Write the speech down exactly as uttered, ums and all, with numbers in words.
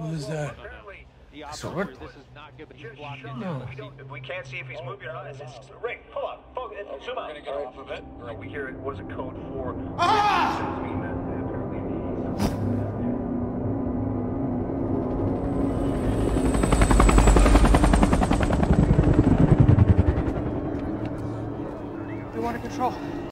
Who's that? The Sword? operator, this is not good, but he's Just blocked shut in. up. We don't. We can't see if he's moving or not. It's, it's, Rick, hold on. Focus. Okay, Zoom we're out. gonna get off of it. All right, we hear it was a code for. Ah! Does mean that apparently. We want to control.